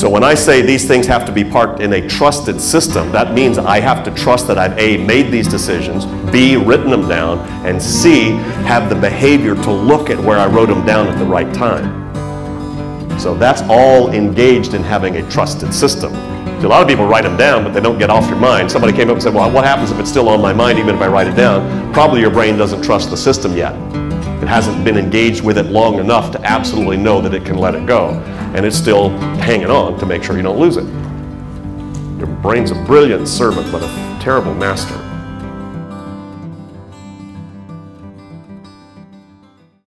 So when I say these things have to be parked in a trusted system, that means I have to trust that I've A, made these decisions, B, written them down, and C, have the behavior to look at where I wrote them down at the right time. So that's all engaged in having a trusted system. A lot of people write them down, but they don't get off your mind. Somebody came up and said, well, what happens if it's still on my mind even if I write it down? Probably your brain doesn't trust the system yet. It hasn't been engaged with it long enough to absolutely know that it can let it go. And it's still hanging on to make sure you don't lose it. Your brain's a brilliant servant, but a terrible master.